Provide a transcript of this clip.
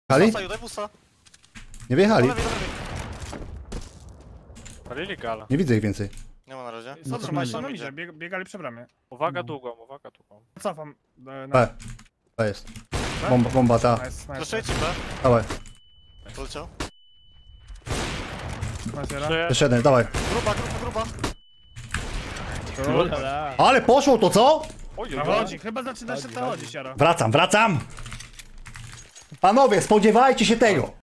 Hali? Daj busa. Nie wyjechali. Do lewej. Palili gala. Nie widzę ich więcej. Nie ma na razie. No Co to na trzymaj idzie, biegali przy bramie. Uwaga długą, uwaga długą. Cofam. B. B jest. Bomba ta. Nice, nice. Proszę ci B. Dawaj. Poleciał. Nice. Jeszcze jeden, dawaj. Gruba. Ale poszło to co? Oj, Chodzi, chyba zaczyna się to chodzić, Jaro. Wracam. Panowie, spodziewajcie się tego.